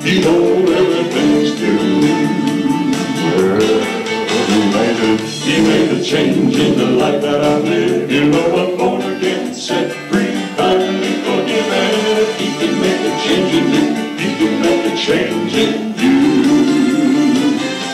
Behold, everything's new. He made a change in the life that I live. You know I'm born again, set free, finally forgiven. He can make a change in you. He can make a change in you.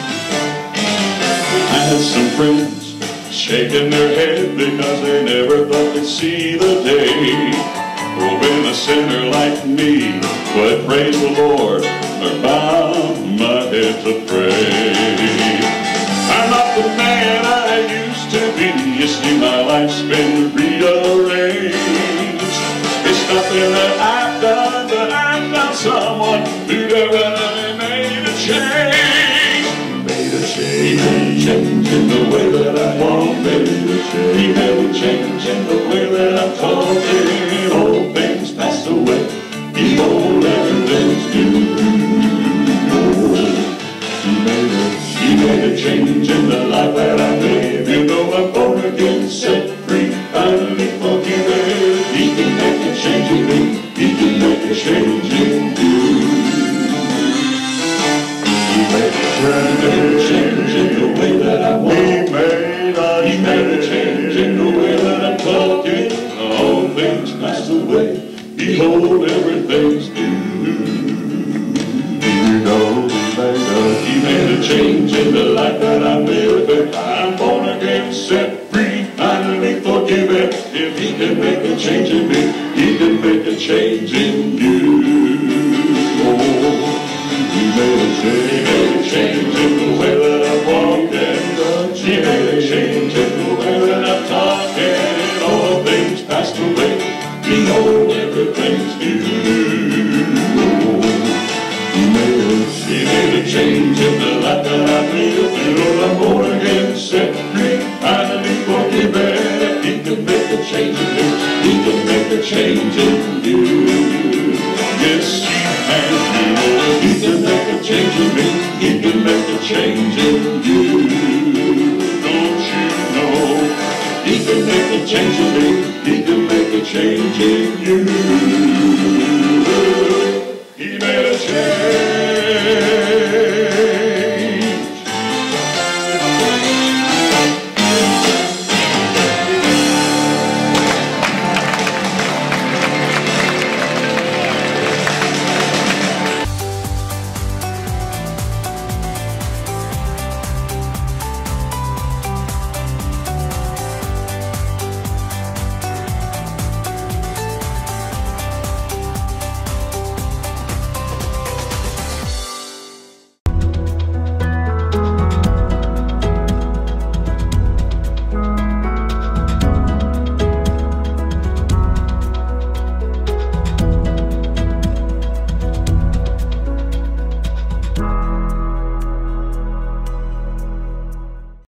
I had some friends shaking their head because they never thought they'd see the day when a sinner like me would praise the Lord or bow my head to pray. I'm not the man I used to be. You see, my life's been rearranged. It's nothing that I've done, but I found someone who really made a change. Made a change in the way that I walk. He made a change in the way that I'm talking. Old things passed away. Behold, everything's new. He made a change in the life that I live. You know I'm born again, set free, finally forgiven. He can make a change in me. He can make a change in you. He made a change in the way that I walk. He made a change in the way that I'm talking. All things passed away. Behold, everything's new. He made a change in the life that I live. I'm born again, set free, finally forgiven. If he can make a change in me, he can make a change in you. Oh, he made a change in the way that I'm walking. He made a change in the way that I'm talking. All things passed away. Behold, everything's new. He made a change in the life that I live. You know I'm born again, set free, finally forgiven. He can make a change in me. He can make a change in you. Yes, he can. He can make a change in me. He can make a change in you. Don't you know? He can make a change in me.